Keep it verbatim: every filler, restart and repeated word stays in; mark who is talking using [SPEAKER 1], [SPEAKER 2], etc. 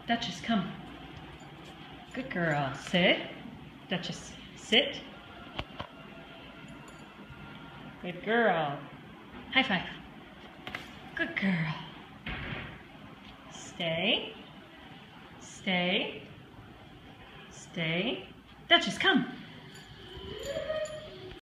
[SPEAKER 1] Duchess, come. Good girl. Sit. Duchess, sit. Good girl. High five. Good girl. Stay. Stay. Stay. Duchess, come.